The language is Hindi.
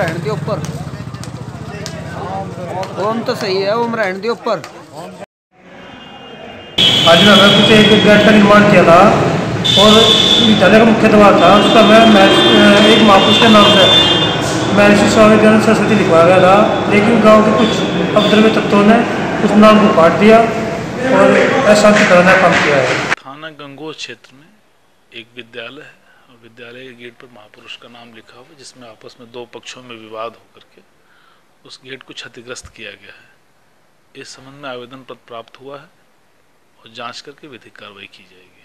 रहने दे ऊपर। ओम तो सही है, ओम रहने दे ऊपर। आज में हमें कुछ एक गेट का निर्माण किया था और विद्यालय का मुख्य द्वार था, उसका मैं एक महापुरुष के नाम से महर्षि स्वामी दयानंद सरस्वती लिखवाया गया था, लेकिन गांव के कुछ उपद्रवी तत्वों ने उस नाम को काट दिया और अशांति कराने का काम किया है। थाना गंगोह क्षेत्र में एक विद्यालय है और विद्यालय के गेट पर महापुरुष का नाम लिखा हुआ है, जिसमें आपस में दो पक्षों में विवाद होकर के उस गेट को क्षतिग्रस्त किया गया है। इस संबंध में आवेदन पत्र प्राप्त हुआ है और जांच करके विधिक कार्रवाई की जाएगी।